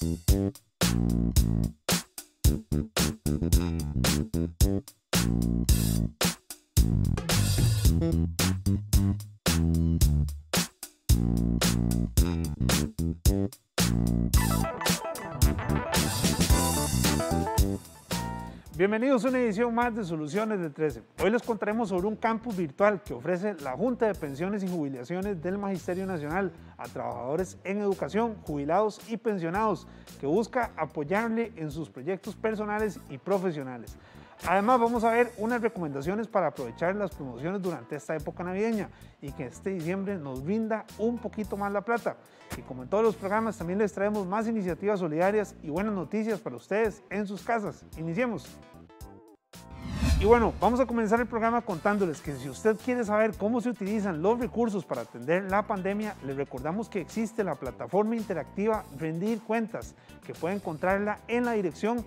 Bienvenidos a una edición más de Soluciones de 13. Hoy les contaremos sobre un campus virtual que ofrece la Junta de Pensiones y Jubilaciones del Magisterio Nacional a trabajadores en educación, jubilados y pensionados, que busca apoyarle en sus proyectos personales y profesionales. Además, vamos a ver unas recomendaciones para aprovechar las promociones durante esta época navideña y que este diciembre nos rinda un poquito más la plata. Y como en todos los programas, también les traemos más iniciativas solidarias y buenas noticias para ustedes en sus casas. Iniciemos. Y bueno, vamos a comenzar el programa contándoles que si usted quiere saber cómo se utilizan los recursos para atender la pandemia, les recordamos que existe la plataforma interactiva Rendir Cuentas, que puede encontrarla en la dirección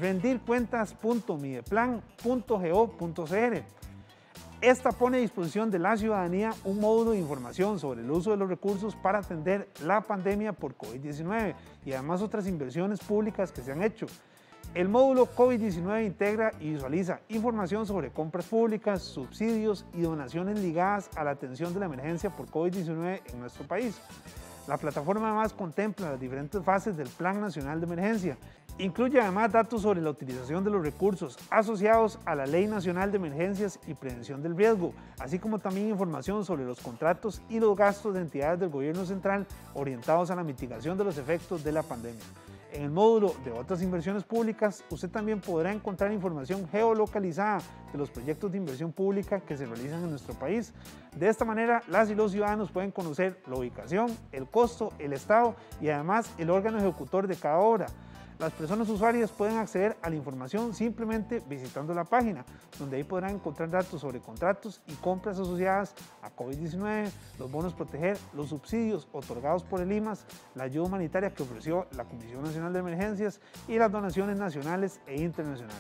rendircuentas.mideplan.go.cr. Esta pone a disposición de la ciudadanía un módulo de información sobre el uso de los recursos para atender la pandemia por COVID-19 y además otras inversiones públicas que se han hecho. El módulo COVID-19 integra y visualiza información sobre compras públicas, subsidios y donaciones ligadas a la atención de la emergencia por COVID-19 en nuestro país. La plataforma además contempla las diferentes fases del Plan Nacional de Emergencia. Incluye además datos sobre la utilización de los recursos asociados a la Ley Nacional de Emergencias y Prevención del Riesgo, así como también información sobre los contratos y los gastos de entidades del gobierno central orientados a la mitigación de los efectos de la pandemia. En el módulo de otras inversiones públicas, usted también podrá encontrar información geolocalizada de los proyectos de inversión pública que se realizan en nuestro país. De esta manera, las y los ciudadanos pueden conocer la ubicación, el costo, el estado y además el órgano ejecutor de cada obra. Las personas usuarias pueden acceder a la información simplemente visitando la página, donde ahí podrán encontrar datos sobre contratos y compras asociadas a COVID-19, los bonos proteger, los subsidios otorgados por el IMAS, la ayuda humanitaria que ofreció la Comisión Nacional de Emergencias y las donaciones nacionales e internacionales.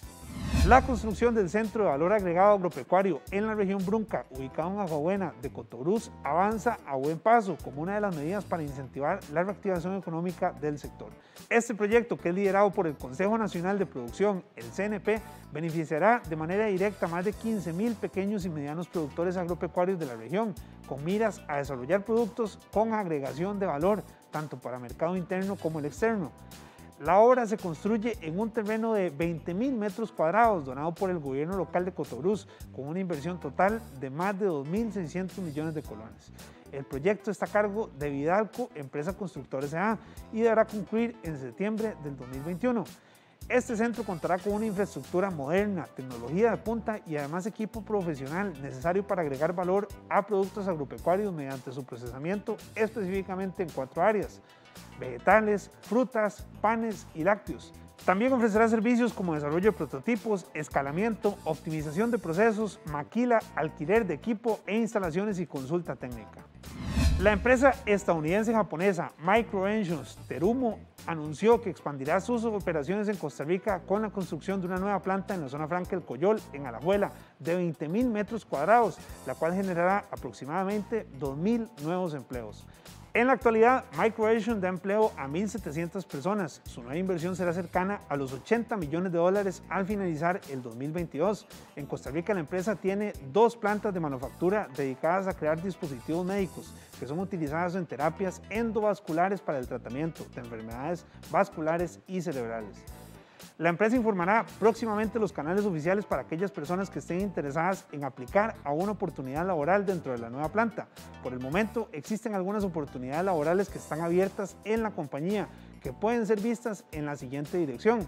La construcción del Centro de Valor Agregado Agropecuario en la región Brunca, ubicado en Aguabuena de Cotobruz, avanza a buen paso como una de las medidas para incentivar la reactivación económica del sector. Este proyecto, que es liderado por el Consejo Nacional de Producción, el CNP, beneficiará de manera directa a más de 15.000 pequeños y medianos productores agropecuarios de la región, con miras a desarrollar productos con agregación de valor, tanto para el mercado interno como el externo. La obra se construye en un terreno de 20.000 metros cuadrados donado por el gobierno local de Cotobruz, con una inversión total de más de 2.600 millones de colones. El proyecto está a cargo de Vidalco, empresa constructora S.A., y deberá concluir en septiembre del 2021. Este centro contará con una infraestructura moderna, tecnología de punta y además equipo profesional necesario para agregar valor a productos agropecuarios mediante su procesamiento específicamente en 4 áreas: vegetales, frutas, panes y lácteos. También ofrecerá servicios como desarrollo de prototipos, escalamiento, optimización de procesos, maquila, alquiler de equipo e instalaciones y consulta técnica. La empresa estadounidense-japonesa Microensions Terumo anunció que expandirá sus operaciones en Costa Rica con la construcción de una nueva planta en la zona franca del Coyol, en Alajuela, de 20.000 metros cuadrados, la cual generará aproximadamente 2.000 nuevos empleos. En la actualidad, Microensions da empleo a 1.700 personas. Su nueva inversión será cercana a los $80 millones al finalizar el 2022. En Costa Rica, la empresa tiene 2 plantas de manufactura dedicadas a crear dispositivos médicos que son utilizados en terapias endovasculares para el tratamiento de enfermedades vasculares y cerebrales. La empresa informará próximamente los canales oficiales para aquellas personas que estén interesadas en aplicar a una oportunidad laboral dentro de la nueva planta. Por el momento, existen algunas oportunidades laborales que están abiertas en la compañía, que pueden ser vistas en la siguiente dirección: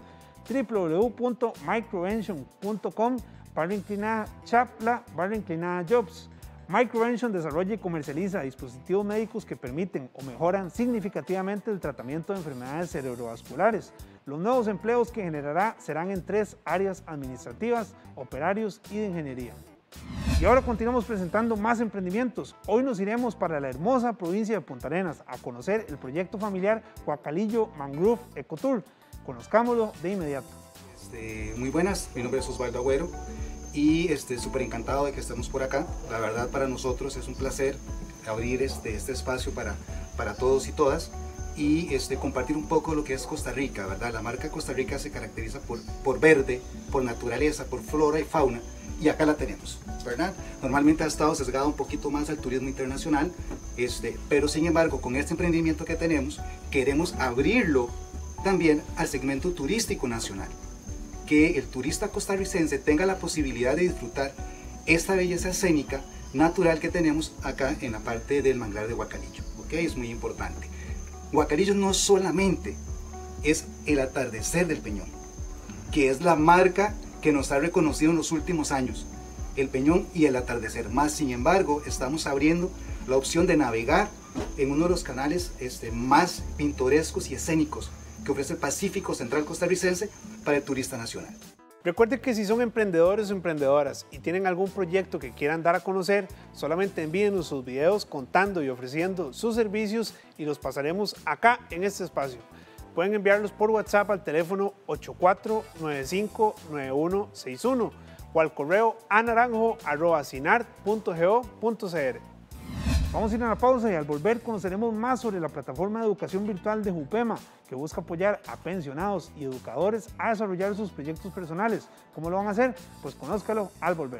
www.microensions.com/chapla/jobs. Microensions desarrolla y comercializa dispositivos médicos que permiten o mejoran significativamente el tratamiento de enfermedades cerebrovasculares. Los nuevos empleos que generará serán en 3 áreas administrativas, operarios y de ingeniería. Y ahora continuamos presentando más emprendimientos. Hoy nos iremos para la hermosa provincia de Punta Arenas a conocer el proyecto familiar Guacalillo Mangrove Ecotour. Conozcámoslo de inmediato. Muy buenas, mi nombre es Osvaldo Agüero y súper encantado de que estemos por acá. La verdad, para nosotros es un placer abrir este espacio para todos y todas. y compartir un poco lo que es Costa Rica, ¿verdad? La marca Costa Rica se caracteriza por verde, por naturaleza, por flora y fauna, y acá la tenemos, ¿verdad? Normalmente ha estado sesgado un poquito más al turismo internacional, pero sin embargo con este emprendimiento que tenemos queremos abrirlo también al segmento turístico nacional, que el turista costarricense tenga la posibilidad de disfrutar esta belleza escénica natural que tenemos acá en la parte del manglar de Guacalillo, ¿ok? Es muy importante. Guacalillo no solamente es el atardecer del Peñón, que es la marca que nos ha reconocido en los últimos años, el Peñón y el atardecer. Más sin embargo, estamos abriendo la opción de navegar en uno de los canales más pintorescos y escénicos que ofrece el Pacífico Central costarricense para el turista nacional. Recuerden que si son emprendedores o emprendedoras y tienen algún proyecto que quieran dar a conocer, solamente envíenos sus videos contando y ofreciendo sus servicios y los pasaremos acá en este espacio. Pueden enviarlos por WhatsApp al teléfono 84959161 o al correo anaranjo@sinart.go.cr. Vamos a ir a una pausa y al volver conoceremos más sobre la plataforma de educación virtual de Jupema, que busca apoyar a pensionados y educadores a desarrollar sus proyectos personales. ¿Cómo lo van a hacer? Pues conózcalo al volver.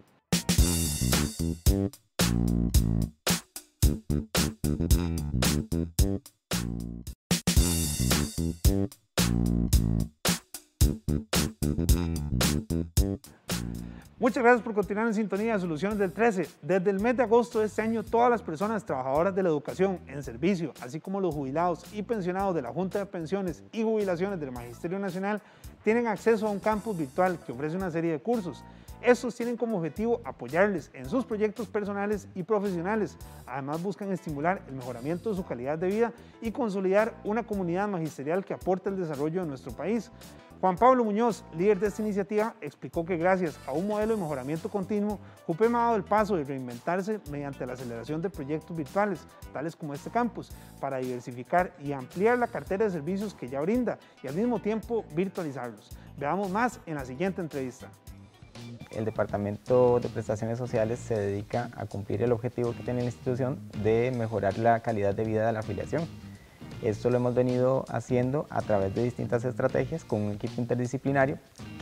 Muchas gracias por continuar en sintonía de Soluciones del 13. Desde el mes de agosto de este año, todas las personas trabajadoras de la educación en servicio, así como los jubilados y pensionados de la Junta de Pensiones y Jubilaciones del Magisterio Nacional, tienen acceso a un campus virtual que ofrece una serie de cursos. Estos tienen como objetivo apoyarles en sus proyectos personales y profesionales. Además, buscan estimular el mejoramiento de su calidad de vida y consolidar una comunidad magisterial que aporte el desarrollo de nuestro país. Juan Pablo Muñoz, líder de esta iniciativa, explicó que gracias a un modelo de mejoramiento continuo, Jupema ha dado el paso de reinventarse mediante la aceleración de proyectos virtuales, tales como este campus, para diversificar y ampliar la cartera de servicios que ya brinda y al mismo tiempo virtualizarlos. Veamos más en la siguiente entrevista. El Departamento de Prestaciones Sociales se dedica a cumplir el objetivo que tiene la institución de mejorar la calidad de vida de la afiliación. Esto lo hemos venido haciendo a través de distintas estrategias con un equipo interdisciplinario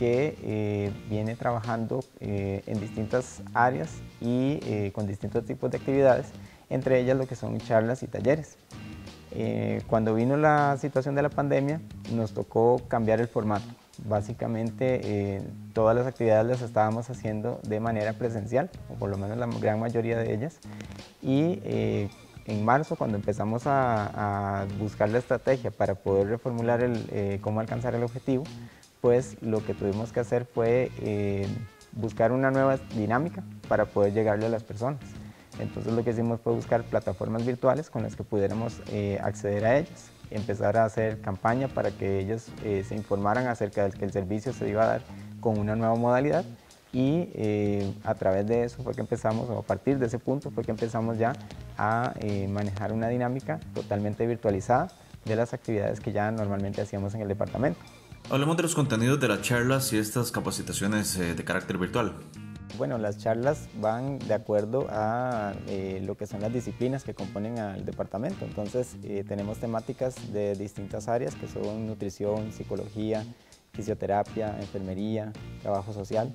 que viene trabajando en distintas áreas y con distintos tipos de actividades, entre ellas lo que son charlas y talleres. Cuando vino la situación de la pandemia, nos tocó cambiar el formato. Básicamente todas las actividades las estábamos haciendo de manera presencial, o por lo menos la gran mayoría de ellas, y en marzo, cuando empezamos a buscar la estrategia para poder reformular cómo alcanzar el objetivo, pues lo que tuvimos que hacer fue buscar una nueva dinámica para poder llegarle a las personas. Entonces lo que hicimos fue buscar plataformas virtuales con las que pudiéramos acceder a ellas, empezar a hacer campaña para que ellos se informaran acerca de que el servicio se iba a dar con una nueva modalidad. Y a través de eso fue que empezamos, o a partir de ese punto fue que empezamos ya a manejar una dinámica totalmente virtualizada de las actividades que ya normalmente hacíamos en el departamento. Hablemos de los contenidos de las charlas y estas capacitaciones de carácter virtual. Bueno, las charlas van de acuerdo a lo que son las disciplinas que componen al departamento. Entonces tenemos temáticas de distintas áreas que son nutrición, psicología, fisioterapia, enfermería, trabajo social.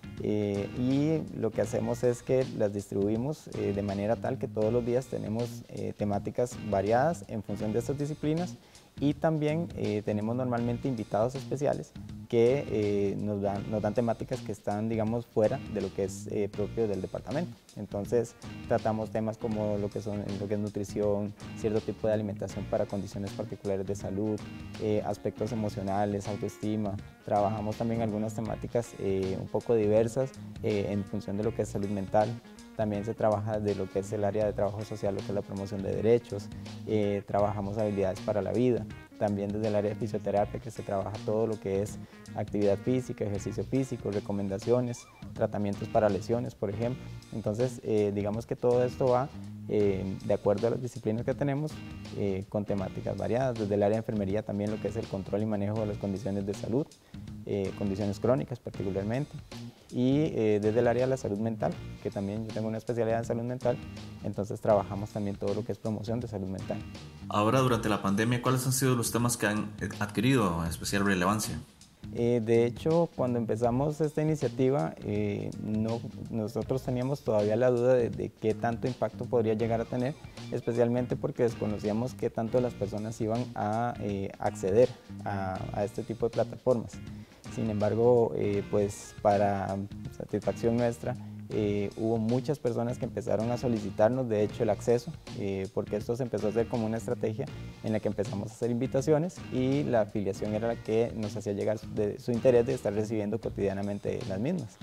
Y lo que hacemos es que las distribuimos de manera tal que todos los días tenemos temáticas variadas en función de estas disciplinas y también tenemos normalmente invitados especiales que nos dan temáticas que están, digamos, fuera de lo que es propio del departamento. Entonces tratamos temas como lo que es nutrición, cierto tipo de alimentación para condiciones particulares de salud, aspectos emocionales, autoestima. Trabajamos también algunas temáticas un poco diversas en función de lo que es salud mental. También se trabaja de lo que es el área de trabajo social, lo que es la promoción de derechos, trabajamos habilidades para la vida, también desde el área de fisioterapia que se trabaja todo lo que es actividad física, ejercicio físico, recomendaciones, tratamientos para lesiones, por ejemplo. Entonces, digamos que todo esto va de acuerdo a las disciplinas que tenemos, con temáticas variadas, desde el área de enfermería también lo que es el control y manejo de las condiciones de salud, condiciones crónicas particularmente. y desde el área de la salud mental, que también yo tengo una especialidad en salud mental, entonces trabajamos también todo lo que es promoción de salud mental. Ahora, durante la pandemia, ¿cuáles han sido los temas que han adquirido especial relevancia? De hecho, cuando empezamos esta iniciativa, nosotros teníamos todavía la duda de qué tanto impacto podría llegar a tener, especialmente porque desconocíamos qué tanto las personas iban a acceder a este tipo de plataformas. Sin embargo, pues para satisfacción nuestra, hubo muchas personas que empezaron a solicitarnos, de hecho, el acceso, porque esto se empezó a hacer como una estrategia en la que empezamos a hacer invitaciones y la afiliación era la que nos hacía llegar de su interés de estar recibiendo cotidianamente las mismas.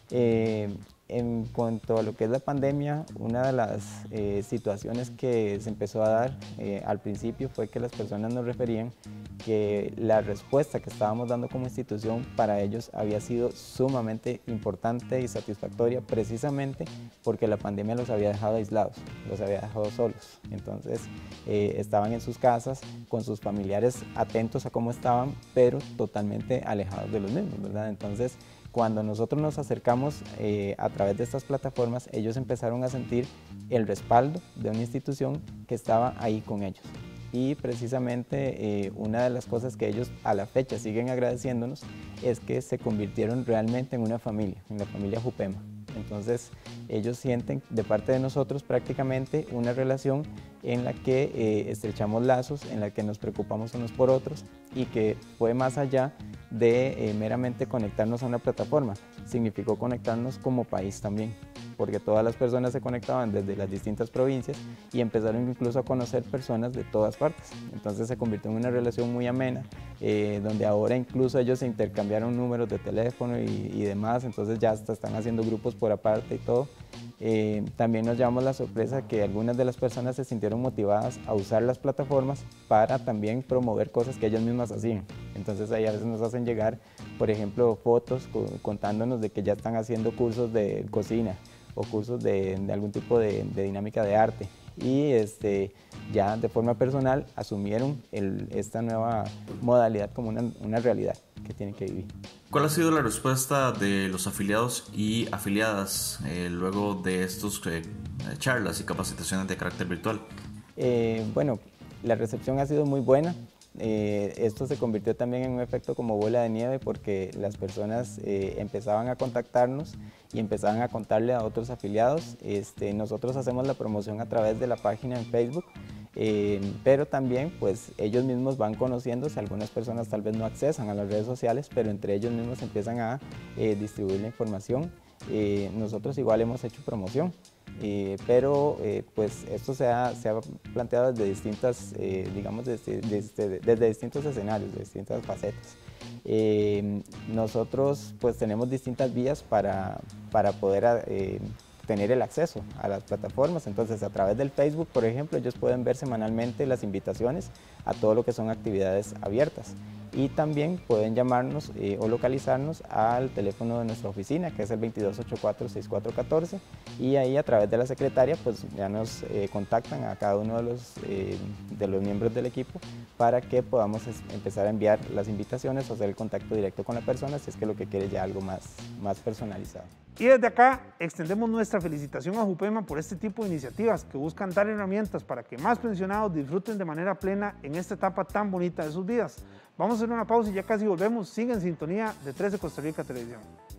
En cuanto a lo que es la pandemia, una de las situaciones que se empezó a dar al principio fue que las personas nos referían que la respuesta que estábamos dando como institución para ellos había sido sumamente importante y satisfactoria, precisamente porque la pandemia los había dejado aislados, los había dejado solos. Entonces estaban en sus casas con sus familiares atentos a cómo estaban, pero totalmente alejados de los mismos, ¿verdad? Entonces, cuando nosotros nos acercamos a través de estas plataformas, ellos empezaron a sentir el respaldo de una institución que estaba ahí con ellos. Y precisamente una de las cosas que ellos a la fecha siguen agradeciéndonos es que se convirtieron realmente en una familia, en la familia Jupema. Entonces ellos sienten de parte de nosotros prácticamente una relación en la que estrechamos lazos, en la que nos preocupamos unos por otros y que fue más allá de meramente conectarnos a una plataforma, significó conectarnos como país también, porque todas las personas se conectaban desde las distintas provincias y empezaron incluso a conocer personas de todas partes. Entonces se convirtió en una relación muy amena, donde ahora incluso ellos se intercambiaron números de teléfono y demás, entonces ya hasta están haciendo grupos por aparte y todo. También nos llevamos la sorpresa que algunas de las personas se sintieron motivadas a usar las plataformas para también promover cosas que ellas mismas hacían. Entonces ahí a veces nos hacen llegar, por ejemplo, fotos contándonos de que ya están haciendo cursos de cocina o cursos de algún tipo de dinámica de arte. Y ya de forma personal asumieron esta nueva modalidad como una realidad que tienen que vivir. ¿Cuál ha sido la respuesta de los afiliados y afiliadas luego de estos charlas y capacitaciones de carácter virtual? Bueno, la recepción ha sido muy buena. Esto se convirtió también en un efecto como bola de nieve porque las personas empezaban a contactarnos y empezaban a contarle a otros afiliados. Nosotros hacemos la promoción a través de la página en Facebook, pero también pues ellos mismos van conociéndose. Algunas personas tal vez no accesan a las redes sociales, pero entre ellos mismos empiezan a distribuir la información. Nosotros igual hemos hecho promoción. Pero pues esto se ha planteado desde distintas, digamos, desde distintos escenarios, de distintas facetas. Nosotros pues tenemos distintas vías para poder tener el acceso a las plataformas. Entonces a través del Facebook, por ejemplo, ellos pueden ver semanalmente las invitaciones a todo lo que son actividades abiertas. Y también pueden llamarnos o localizarnos al teléfono de nuestra oficina, que es el 2284-6414, y ahí a través de la secretaria pues ya nos contactan a cada uno de los miembros del equipo para que podamos empezar a enviar las invitaciones o hacer el contacto directo con la persona si es que lo que quiere ya algo más personalizado. Y desde acá extendemos nuestra felicitación a Jupema por este tipo de iniciativas que buscan dar herramientas para que más pensionados disfruten de manera plena en esta etapa tan bonita de sus vidas. Vamos a hacer una pausa y ya casi volvemos. Sigue en sintonía de 13 Costa Rica Televisión.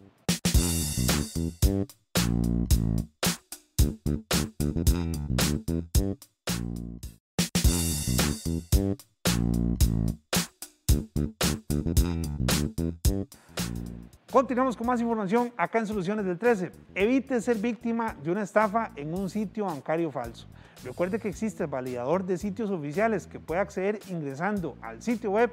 Continuamos con más información acá en Soluciones del 13. Evite ser víctima de una estafa en un sitio bancario falso. Recuerde que existe el validador de sitios oficiales que puede acceder ingresando al sitio web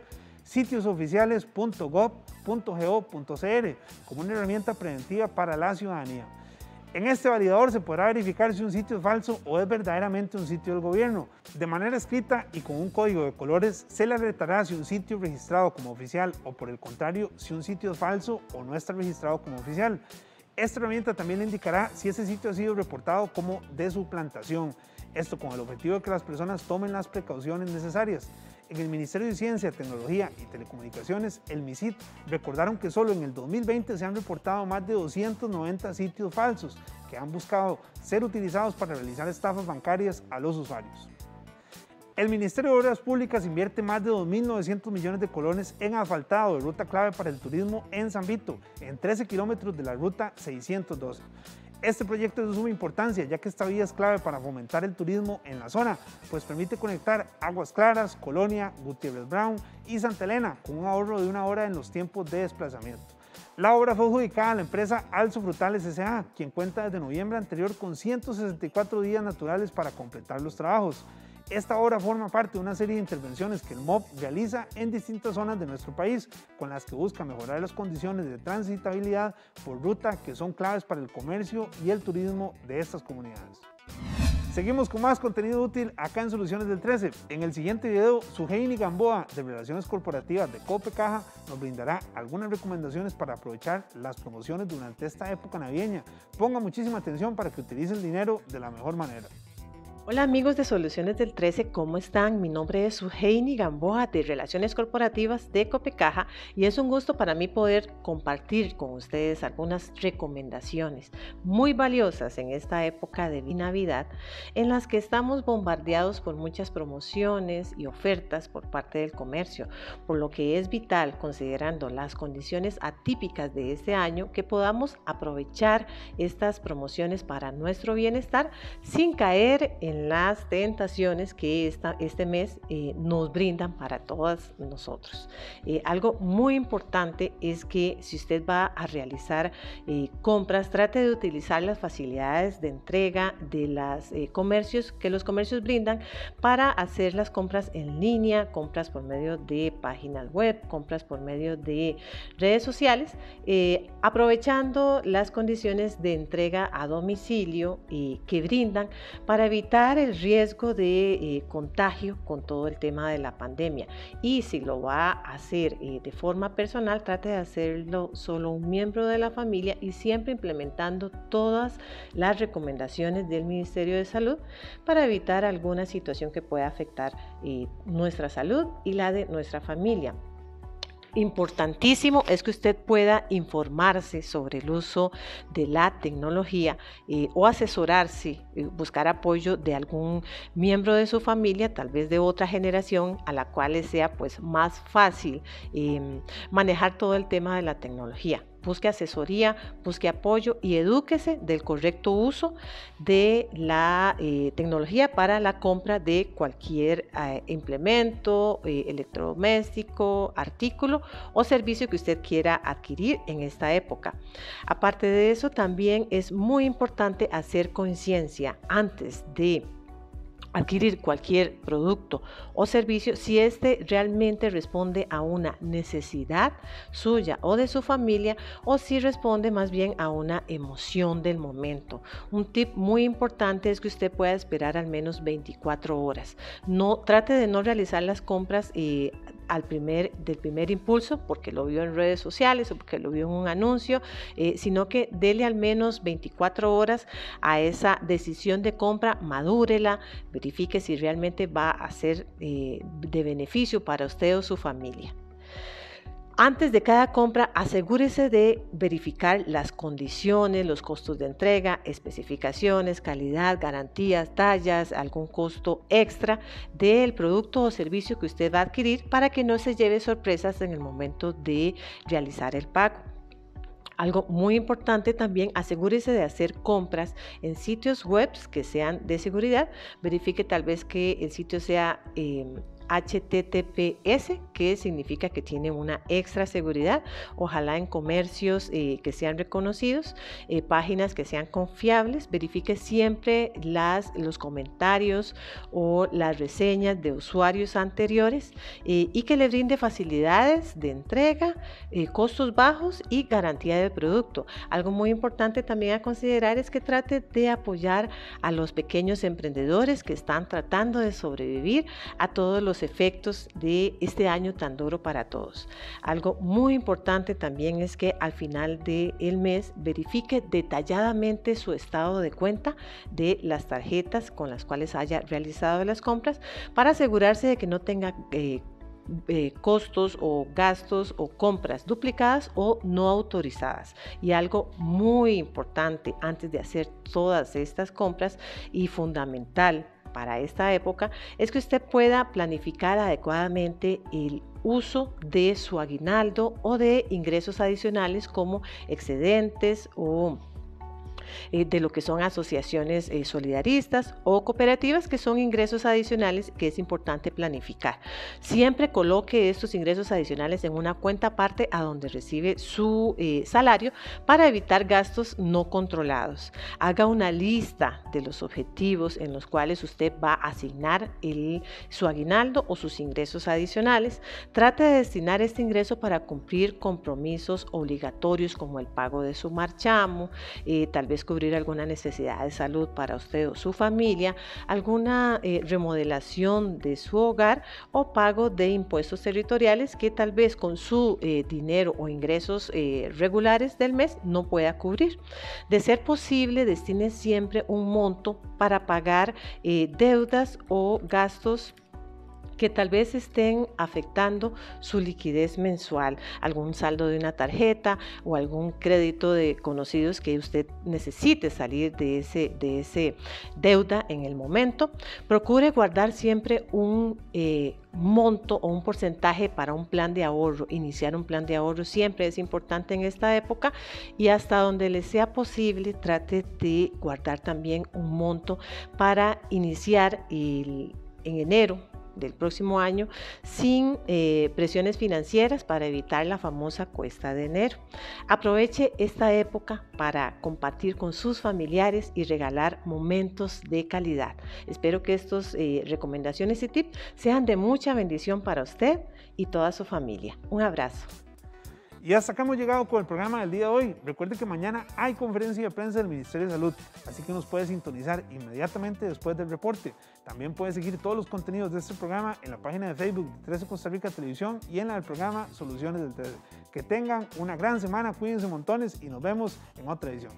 sitiosoficiales.gov.go.cr como una herramienta preventiva para la ciudadanía. En este validador se podrá verificar si un sitio es falso o es verdaderamente un sitio del gobierno. De manera escrita y con un código de colores se le alertará si un sitio es registrado como oficial o, por el contrario, si un sitio es falso o no está registrado como oficial. Esta herramienta también le indicará si ese sitio ha sido reportado como de suplantación. Esto con el objetivo de que las personas tomen las precauciones necesarias. En el Ministerio de Ciencia, Tecnología y Telecomunicaciones, el MICIT, recordaron que solo en el 2020 se han reportado más de 290 sitios falsos que han buscado ser utilizados para realizar estafas bancarias a los usuarios. El Ministerio de Obras Públicas invierte más de 2.900 millones de colones en asfaltado de ruta clave para el turismo en San Vito, en 13 kilómetros de la ruta 612. Este proyecto es de suma importancia, ya que esta vía es clave para fomentar el turismo en la zona, pues permite conectar Aguas Claras, Colonia, Gutiérrez Brown y Santa Elena, con un ahorro de 1 hora en los tiempos de desplazamiento. La obra fue adjudicada a la empresa Alzo Frutales S.A., quien cuenta desde noviembre anterior con 164 días naturales para completar los trabajos. Esta obra forma parte de una serie de intervenciones que el MOB realiza en distintas zonas de nuestro país, con las que busca mejorar las condiciones de transitabilidad por ruta que son claves para el comercio y el turismo de estas comunidades. Seguimos con más contenido útil acá en Soluciones del 13. En el siguiente video, Suheini Gamboa, de Relaciones Corporativas de Copecaja, nos brindará algunas recomendaciones para aprovechar las promociones durante esta época navideña. Ponga muchísima atención para que utilice el dinero de la mejor manera. Hola amigos de Soluciones del 13, ¿cómo están? Mi nombre es Suheini Gamboa de Relaciones Corporativas de Copecaja y es un gusto para mí poder compartir con ustedes algunas recomendaciones muy valiosas en esta época de Navidad en las que estamos bombardeados por muchas promociones y ofertas por parte del comercio, por lo que es vital, considerando las condiciones atípicas de este año, que podamos aprovechar estas promociones para nuestro bienestar sin caer en las tentaciones que este mes nos brindan para todos nosotros. Algo muy importante es que si usted va a realizar compras, trate de utilizar las facilidades de entrega de los comercios que los comercios brindan para hacer las compras en línea, compras por medio de páginas web, compras por medio de redes sociales, aprovechando las condiciones de entrega a domicilio que brindan para evitar el riesgo de contagio con todo el tema de la pandemia. Y si lo va a hacer de forma personal, trate de hacerlo solo un miembro de la familia y siempre implementando todas las recomendaciones del Ministerio de Salud para evitar alguna situación que pueda afectar nuestra salud y la de nuestra familia. Importantísimo es que usted pueda informarse sobre el uso de la tecnología o asesorarse, buscar apoyo de algún miembro de su familia, tal vez de otra generación, a la cual le sea pues más fácil manejar todo el tema de la tecnología. Busque asesoría, busque apoyo y edúquese del correcto uso de la tecnología para la compra de cualquier implemento, electrodoméstico, artículo o servicio que usted quiera adquirir en esta época. Aparte de eso, también es muy importante hacer conciencia antes de adquirir cualquier producto o servicio si este realmente responde a una necesidad suya o de su familia o si responde más bien a una emoción del momento. Un tip muy importante es que usted pueda esperar al menos 24 horas. Trate de no realizar las compras del primer impulso porque lo vio en redes sociales o porque lo vio en un anuncio, sino que dele al menos 24 horas a esa decisión de compra, madúrela, verifique si realmente va a ser de beneficio para usted o su familia. Antes de cada compra, asegúrese de verificar las condiciones, los costos de entrega, especificaciones, calidad, garantías, tallas, algún costo extra del producto o servicio que usted va a adquirir para que no se lleve sorpresas en el momento de realizar el pago. Algo muy importante también, asegúrese de hacer compras en sitios web que sean de seguridad. Verifique tal vez que el sitio sea HTTPS, que significa que tiene una extra seguridad, ojalá en comercios que sean reconocidos, páginas que sean confiables. Verifique siempre los comentarios o las reseñas de usuarios anteriores y que le brinde facilidades de entrega, costos bajos y garantía del producto. Algo muy importante también a considerar es que trate de apoyar a los pequeños emprendedores que están tratando de sobrevivir a todos los los efectos de este año tan duro para todos. Algo muy importante también es que al final del mes verifique detalladamente su estado de cuenta de las tarjetas con las cuales haya realizado las compras para asegurarse de que no tenga costos o gastos o compras duplicadas o no autorizadas. Y algo muy importante antes de hacer todas estas compras y fundamental para esta época es que usted pueda planificar adecuadamente el uso de su aguinaldo o de ingresos adicionales como excedentes o de lo que son asociaciones solidaristas o cooperativas, que son ingresos adicionales que es importante planificar. Siempre coloque estos ingresos adicionales en una cuenta aparte a donde recibe su salario para evitar gastos no controlados. Haga una lista de los objetivos en los cuales usted va a asignar su aguinaldo o sus ingresos adicionales. Trate de destinar este ingreso para cumplir compromisos obligatorios como el pago de su marchamo, tal vez cubrir alguna necesidad de salud para usted o su familia, alguna remodelación de su hogar o pago de impuestos territoriales que tal vez con su dinero o ingresos regulares del mes no pueda cubrir. De ser posible, destine siempre un monto para pagar deudas o gastos que tal vez estén afectando su liquidez mensual, algún saldo de una tarjeta o algún crédito de conocidos que usted necesite salir de ese deuda en el momento. Procure guardar siempre un monto o un porcentaje para un plan de ahorro. Iniciar un plan de ahorro siempre es importante en esta época y hasta donde le sea posible trate de guardar también un monto para iniciar en enero del próximo año sin presiones financieras para evitar la famosa cuesta de enero. Aproveche esta época para compartir con sus familiares y regalar momentos de calidad. Espero que estas recomendaciones y tips sean de mucha bendición para usted y toda su familia. Un abrazo. Y hasta acá hemos llegado con el programa del día de hoy. Recuerde que mañana hay conferencia de prensa del Ministerio de Salud, así que nos puede sintonizar inmediatamente después del reporte. También puede seguir todos los contenidos de este programa en la página de Facebook de 13 Costa Rica Televisión y en la del programa Soluciones del 13. Que tengan una gran semana, cuídense montones y nos vemos en otra edición.